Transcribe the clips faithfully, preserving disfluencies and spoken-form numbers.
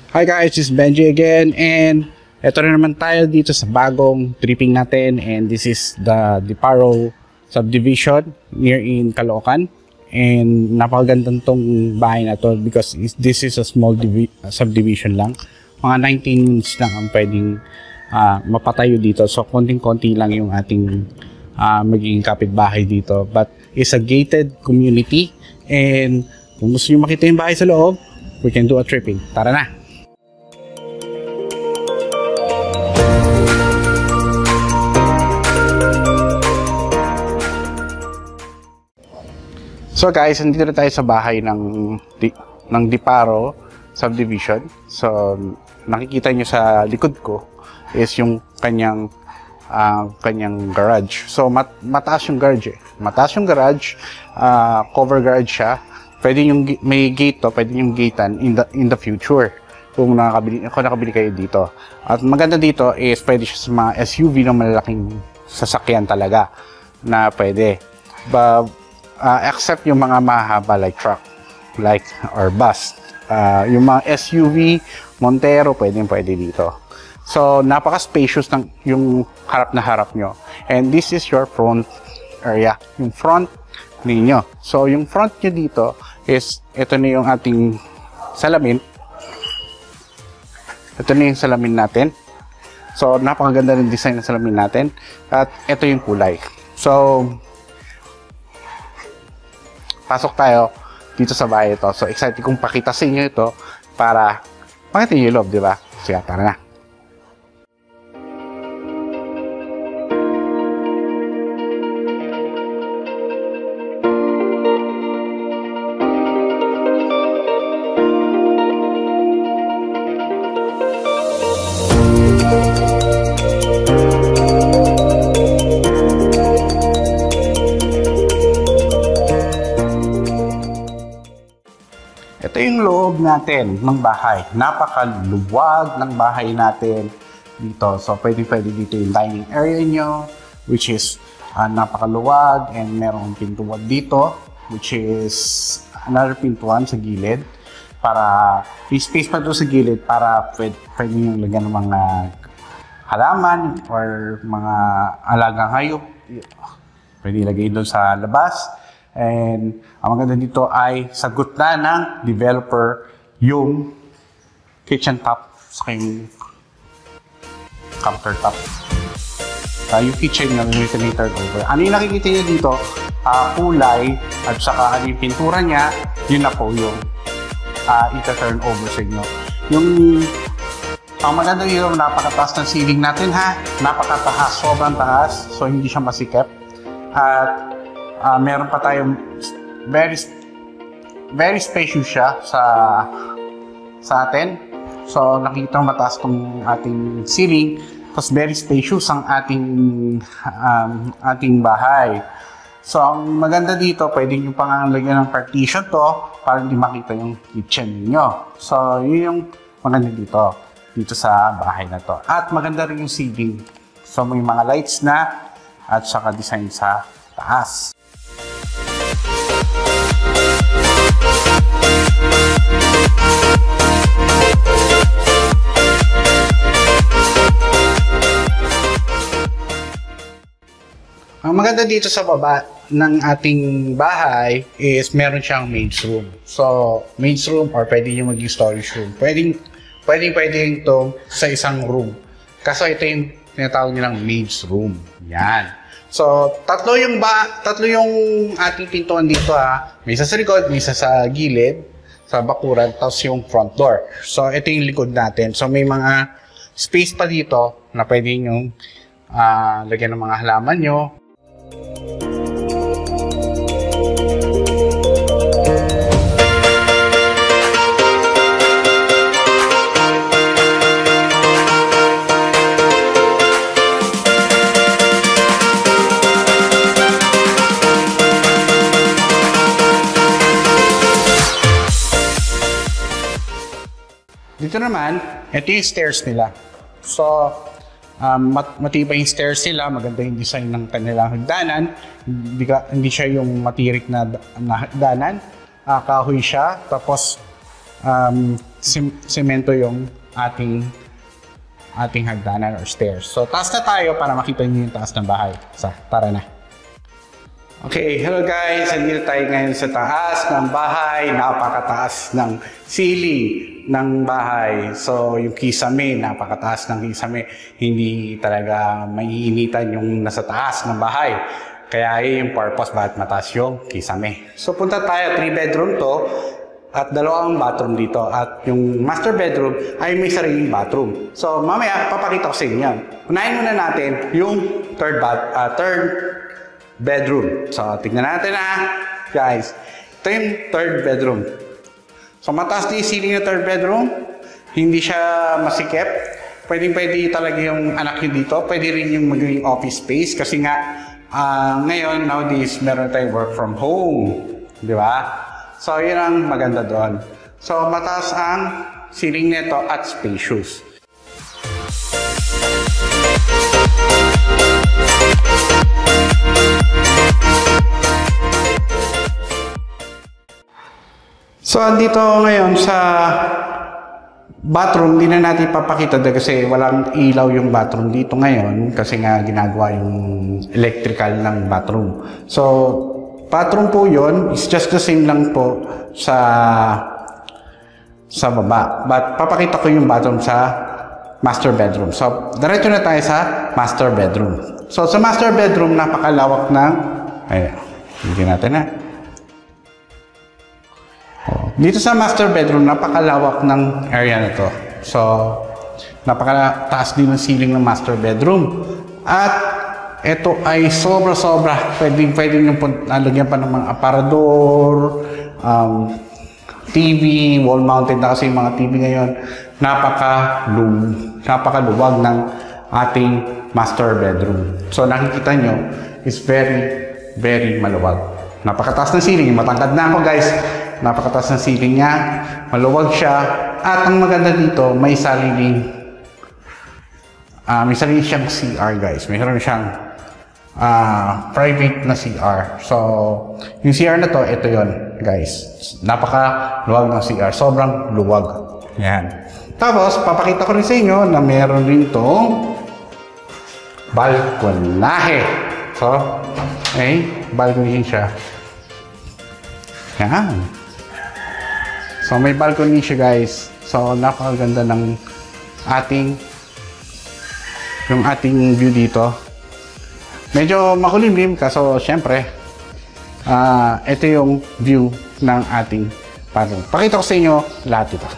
Hi guys, this is Brgy again, and eto na naman tayo dito sa bagong tripping natin, and this is the Deparo Subdivision near in Caloocan. And napakagandang tong bahay na to because this is a small uh, subdivision lang. Mga nineteen minutes lang ang pwedeng uh, mapatayo dito, so konting-konti lang yung ating uh, magiging kapitbahay dito, but it's a gated community. And kung gusto nyo makita yung bahay sa loob, we can do a tripping. Tara na! So guys, nandito na tayo sa bahay ng, ng Deparo Subdivision. So nakikita nyo sa likod ko is yung kanyang, uh, kanyang garage. So mat mataas yung garage eh. Mataas yung garage, uh, cover garage siya. Pwede yung may gate to, pwede yung gatean in the, in the future kung nakabili, kung nakabili kayo dito. At maganda dito is pwede siya sa mga S U V na malalaking sasakyan talaga na pwede. But, Uh, except yung mga mahaba like truck, like or bus. Uh, yung mga S U V, Montero, pwede pwede dito. So, napaka-spacious ng yung harap na harap nyo. And this is your front area, yung front ninyo. So, yung front nyo dito is, ito na yung ating salamin. Ito na yung salamin natin. So, napakaganda ng design ng salamin natin. At ito yung kulay. So, pasok tayo dito sa bahay ito. So, excited kong pakita sa inyo ito para makita nyo yung loob, di ba? Sige, tara na. Ito yung loob natin ng bahay. Napakaluwag ng bahay natin dito. So, pwede-pwede dito yung dining area nyo, which is uh, napakaluwag, and merong pintuan dito, which is another pintuan sa gilid. Para, may space pa doon sa gilid para pwede, pwede yung lagyan ng mga halaman or mga alagang hayop. Pwede ilagay doon sa labas. And ang maganda dito ay sagot na ng developer yung kitchen top sa yung countertop. Uh, yung kitchen nyo, yung turn over. Ano yung nakikita nyo dito? Uh, kulay at saka ano yung pintura niya, yun na po yung uh, ita-turn over sa inyo. Yung ang maganda dito, napakataas ng ceiling natin ha. Napakataas, sobrang taas. So hindi siya masikip. At Uh, meron pa tayong very very spacious siya sa sa atin. So nakikita mo mataas tong ating ceiling, tapos very spacious ang ating um, ating bahay. So ang maganda dito, pwede nyo pang lagyan ng partition to para hindi makita yung kitchen niyo. So yun yung maganda dito dito sa bahay na to. At maganda rin yung ceiling. So may mga lights na at saka design sa taas. Ang maganda dito sa baba ng ating bahay is meron siyang maid's room. So, maid's room or pwede yung maging storage room. Pwedeng, pwedeng, pwedeng ito sa isang room. Kaso ito yung tinatawag nilang maid's room. Yan. So, tatlo yung ba, tatlo yung ating pintuan dito ha. May isa sa likod, may isa sa gilid, sa bakuran, tapos yung front door. So, ito yung likod natin. So, may mga space pa dito na pwede yung uh, lagyan ng mga halaman nyo. Dito naman, ito yung stairs nila. So, um, mat matibay yung stairs nila, maganda yung design ng kanilang hagdanan. Hindi, ka, hindi siya yung matirik na, na hagdanan. Uh, kahoy siya. Tapos, um, sim semento yung ating ating hagdanan or stairs. So, taas na tayo para makita niyo yung taas ng bahay. So, tara na. Okay, hello guys! Andito tayo ngayon sa taas ng bahay. Napakataas ng ceiling ng bahay. So, yung kisame, napakataas ng kisame. Hindi talaga maiinitan yung nasa taas ng bahay. Kaya yun yung purpose bakit mataas yung kisame. So, punta tayo. three bedroom to. At dalawang bathroom dito. At yung master bedroom ay may sariling bathroom. So, mamaya, papakita ko sa inyo yan. Unahin muna natin yung third bath, uh, third bedroom. So, tignan natin na, guys. Ito yung third bedroom. So, mataas din yung ceiling ng third bedroom. Hindi siya masikip. Pwedeng-pwede talaga yung anak nyo dito. Pwede rin yung magiging office space. Kasi nga, uh, ngayon, nowadays, meron tayong work from home. Di ba? So, yun ang maganda doon. So, mataas ang ceiling nito at spacious. So, andito ngayon sa bathroom, hindi na natin papakita dahil kasi walang ilaw yung bathroom dito ngayon kasi nga ginagawa yung electrical ng bathroom. So, bathroom po yun, it's just the same lang po sa sa baba. But papakita ko yung bathroom sa master bedroom. So, diretso na tayo sa master bedroom. So, sa master bedroom, napakalawak ng, ayan, hindi natin na. Dito sa master bedroom, napakalawak ng area na to. So, napakataas din ng ceiling ng master bedroom. At ito ay sobra-sobra. Pwede, pwede nyo lagyan pa ng mga aparador, um, T V, wall-mounted na kasi yung mga T V ngayon. Napaka-lu napakaluwag ng ating master bedroom. So, nakikita nyo is very, very maluwag. Napakataas ng ceiling. Matangkad na ako, guys. Napakataas ng ceiling niya, maluwag siya, at ang maganda dito, may sariling uh, may sarili siyang C R, guys. Mayroon siyang uh, private na C R. So, yung C R na to, ito yon, guys. Napaka-luwag ng C R. Sobrang luwag. Yan. Tapos, papakita ko rin sa inyo na meron rin tong balkonahe. So, okay, balcony siya. Yan. So, may balcony siya, guys. So, napakaganda ng ating yung ating view dito. Medyo makulimlim kaso, syempre, uh, ito yung view ng ating bathroom. Pakita ko sa inyo lahat ito.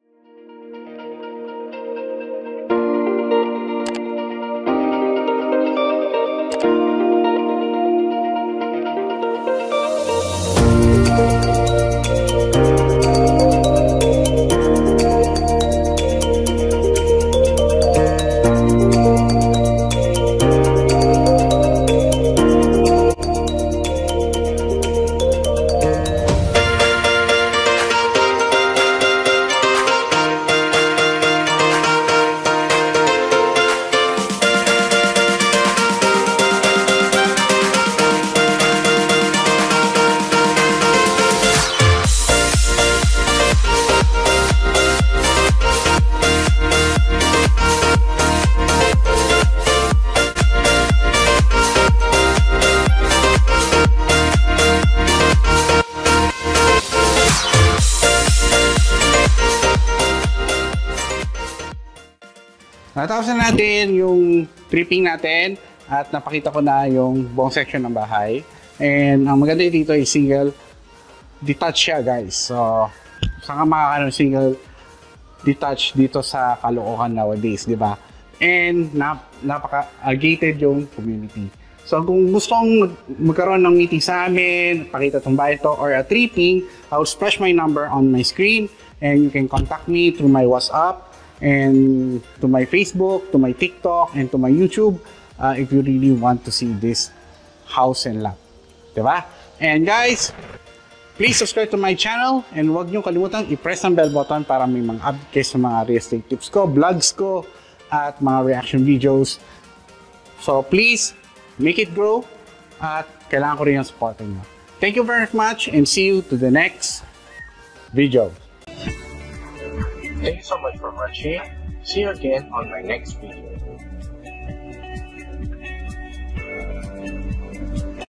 Natapos na natin yung tripping natin at napakita ko na yung buong section ng bahay. And ang maganda dito ay single detach siya, guys. So, saan ka makakaroon single detach dito sa Caloocan nowadays, di ba? And nap napaka-gated yung community. So, kung gusto kong magkaroon ng meeting sa amin, pakita itong bahay to, or a tripping, I'll splash my number on my screen and you can contact me through my WhatsApp and to my Facebook, to my TikTok, and to my YouTube uh, if you really want to see this house and lot. Diba? And guys, please subscribe to my channel and huwag niyong kalimutan i-press ang bell button para may mga updates sa mga real estate tips ko, vlogs ko, at mga reaction videos. So please, make it grow at kailangan ko rin yung support niyo. Thank you very much and see you to the next video. Thank you so much for watching. See you again on my next video.